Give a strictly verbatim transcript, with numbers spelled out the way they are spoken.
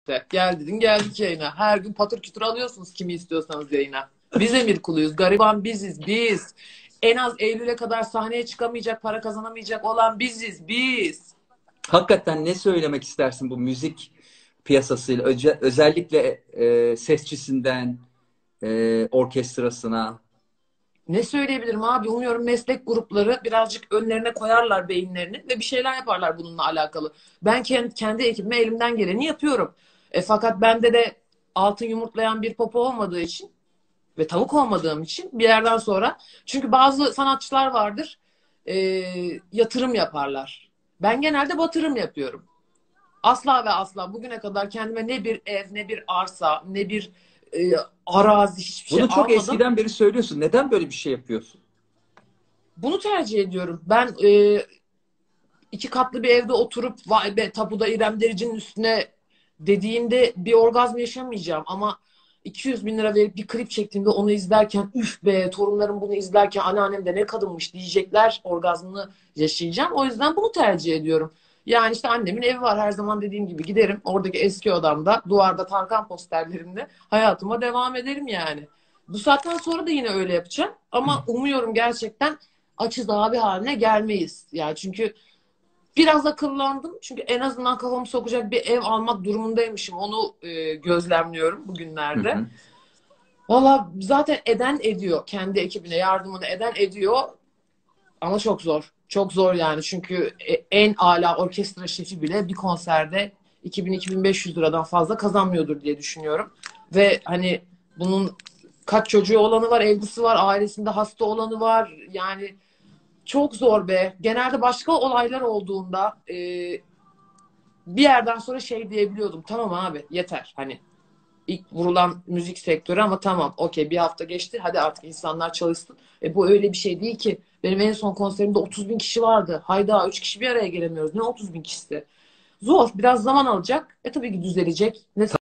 işte. Gel dedin geldik yayına. Her gün patır kütür alıyorsunuz kimi istiyorsanız yayına. Biz emir kuluyuz. Gariban biziz biz. En az Eylül'e kadar sahneye çıkamayacak, para kazanamayacak olan biziz biz. Hakikaten ne söylemek istersin bu müzik piyasasıyla? Öce- özellikle e, sesçisinden e, orkestrasına. Ne söyleyebilirim abi? Umuyorum meslek grupları birazcık önlerine koyarlar beyinlerini ve bir şeyler yaparlar bununla alakalı. Ben kendi, kendi ekibime elimden geleni yapıyorum. E, fakat bende de altın yumurtlayan bir popo olmadığı için ve tavuk olmadığım için bir yerden sonra, çünkü bazı sanatçılar vardır, e, yatırım yaparlar. Ben genelde batırım yapıyorum. Asla ve asla bugüne kadar kendime ne bir ev, ne bir arsa, ne bir e, arazi, hiçbir şey Bunu çok almadım. eskiden beri söylüyorsun. Neden böyle bir şey yapıyorsun? Bunu tercih ediyorum. Ben e, iki katlı bir evde oturup vay be tapuda İrem Derici'nin üstüne dediğimde bir orgazm yaşamayacağım. Ama iki yüz bin lira verip bir klip çektiğimde onu izlerken üf be torunlarım bunu izlerken anneannem de ne kadınmış diyecekler orgazmını yaşayacağım. O yüzden bunu tercih ediyorum. Yani işte annemin evi var her zaman dediğim gibi giderim. Oradaki eski odamda duvarda Tarkan posterlerimle hayatıma devam ederim yani. Bu saatten sonra da yine öyle yapacağım. Ama umuyorum gerçekten açız abi haline gelmeyiz. Yani çünkü biraz akıllandım. Çünkü en azından kafamı sokacak bir ev almak durumundaymışım. Onu e, gözlemliyorum Hı bugünlerde. hı. Valla zaten eden ediyor. Kendi ekibine yardımını eden ediyor. Ama çok zor. Çok zor yani. Çünkü e, en âlâ orkestra şefi bile bir konserde iki bin iki bin beş yüz liradan fazla kazanmıyordur diye düşünüyorum. Ve hani bunun kaç çocuğu olanı var, evlisi var, ailesinde hasta olanı var. Yani çok zor be. Genelde başka olaylar olduğunda e, bir yerden sonra şey diyebiliyordum. Tamam abi yeter. Hani ilk vurulan müzik sektörü ama tamam okey bir hafta geçti. Hadi artık insanlar çalışsın. E bu öyle bir şey değil ki. Benim en son konserimde otuz bin kişi vardı. Hayda üç kişi bir araya gelemiyoruz. Ne otuz bin kişisi? Zor. Biraz zaman alacak. E tabii ki düzelecek. Ne